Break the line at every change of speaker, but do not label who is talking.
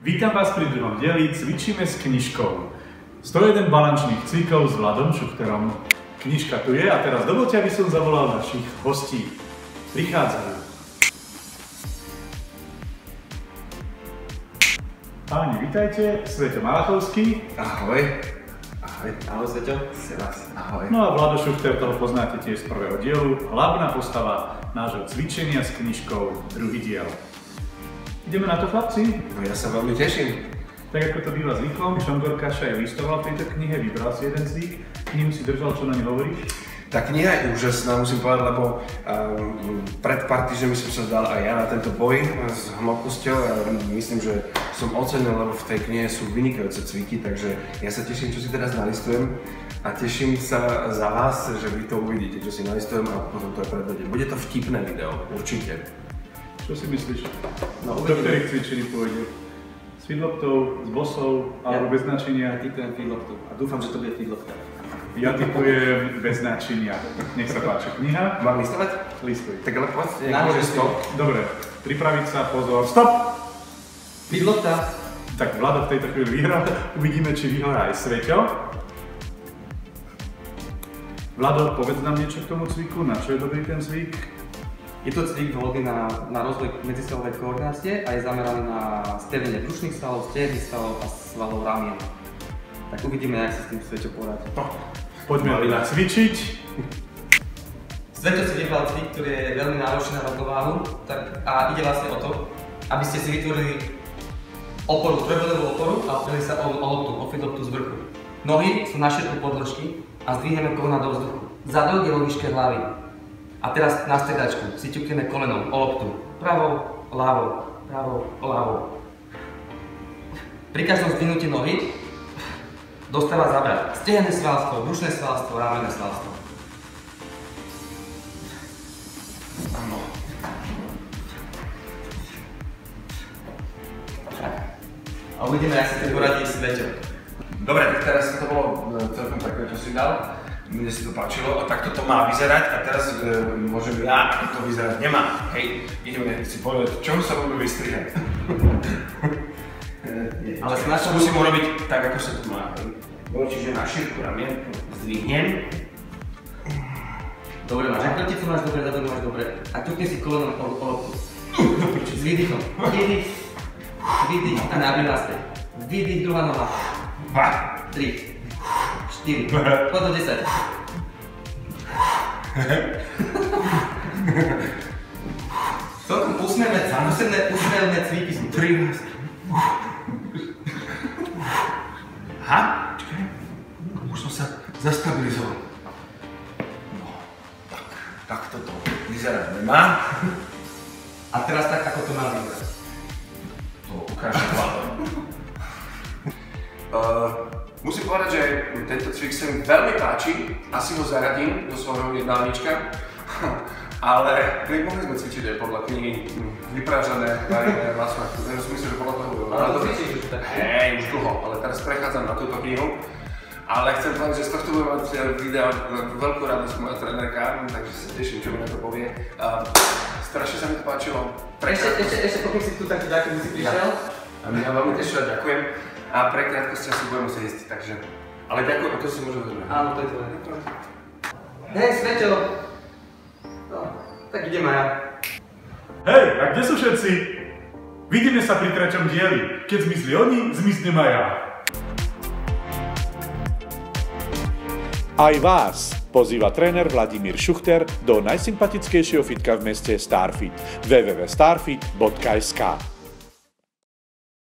Vítam vás pri druhom dieli Cvičíme s knižkou. 101 balančných cvikov s Vladom Šuchterom. Knižka tu je a teraz dovoľte, aby som zavolal našich hostí. Prichádzajú. Páni, vitajte. Sveto Malachovský.
Ahoj. Ahoj. Ahoj, Sveto. Sebas. Ahoj.
No a Vlado Šuchter, toho poznáte tiež z prvého dielu. Hlavná postava nášho cvičenia s knižkou, druhý diel. Ideme na to, chlapci?
No ja sa veľmi teším.
Tak ako to býva zvykom, Šongor Kaša je listoval v tejto knihe, vybral si jeden zvyk, knihu si držal, čo na ňu hovoríš?
Tá kniha je úžasná, musím povedať, lebo pred pár týždňami som sa dal aj ja na tento boj s hmotnosťou a myslím, že som ocenil, lebo v tej knihe sú vynikajúce cviky, takže ja sa teším, čo si teraz nalistujem a teším sa za vás, že vy to uvidíte, čo si nalistujem a potom to aj predvediem. Bude to vtipné video, určite.
Čo si myslíš?
No,
do ktorých cvičení pôjde? S feedloftou, s bossou, alebo bez značenia?
Ja typujem feedloftu a dúfam, že to bude feedlofta.
Ja typujem bez značenia. Nech sa páči. Kniha?
Mám listovať?
Listuj.
Tak ale poď, môže stop.
Dobre, pripraviť sa, pozor, stop!
Feedlofta.
Tak Vlado v tejto chvíli vyhrá, uvidíme, či vyhrá aj Sveťo. Vlado, povedz nám niečo k tomu cviku, na čo je dobrý ten cvik?
Je to cvik vhodný na rozvoj medzisvalovej koordinácie a je zameraný na spevnenie brušných svalov, stehných svalov a svalov ramien. Tak uvidíme, jak sa s tým Sveťo poradí.
No, poďme cvičiť.
Sveťo si vybral cvik, ktorý je veľmi náročný na rovnováhu a ide vlastne o to, aby ste si vytvorili oporu, trojbodovú oporu a opreli sa o loptu, o feedloftu z vrchu. Nohy sú na šírku podĺžky a zdvihneme kolena do vzduchu. Zadok je vo výške hlavy. A teraz na stredačku si ťukneme kolenom o loptu. Pravou, ľavou, pravou, ľavou. Pri každom zdvihnutí nohy dostáva zabrať stehné svalstvo, brušné svalstvo, ramenné svalstvo. Áno. A uvidíme, jak sa to poradí Sveťo.
Dobre, tak teraz to bolo celkom také, čo si dal. Mne si to páčilo a takto to má vyzerať a teraz môžem ja, ako to vyzerať nemá. Hej, ideme si povedať, čo sa budú vystrihať.
Ale
musím urobiť tak, ako sa to má. Čiže na šírku ramien zdvihnem.
Dobre, máš akroticu, máš dobre, zadok máš dobre. A ťukni si kolenom o loptu. S výdychom. Výdych, výdych a nábih naspäť. Výdych, druhá noha. 3. 4, poď do 10. Celkom úsmevné cviky sú.
13. Aha, čakaj. Už som sa zastabilizoval. No, tak toto vyzerať nemá.
A teraz tak, ako to má vyzerať.
To ukážem hlavou. Musím povedať, že tento cvik sa mi veľmi páči, asi ho zaradím do svojho jednálnička, ale mohli sme cvičiť aj podľa knihy Vyprážané varené vlastná. Myslím, že podľa toho bylo.
Ale to cvičíš už tak.
Hej, už dlho, ale teraz prechádzam na túto knihu. Ale chcem povedať, že z tohto budem mať videa veľkú radosť moja trénerka, takže sa teším, čo mi na to povie. Strašne sa mi to páčilo.
Ešte pokým si tu taký ďakujem, si prišiel.
A mňa veľmi tešilo, ďakujem. A pre krátkosti asi budem musieť ísť, takže... Ale ďakujem, a to si môžem vezmať.
Áno, to je to. Hej, Sveťo! No, tak idem aj ja.
Hej, a kde sú všetci? Vidíme sa pri treťom dieli. Keď zmizli oni, zmiznem aj ja. Aj vás pozýva tréner Vladimír Šuchter do najsympatickejšieho fitka v meste Starfit. www.starfit.sk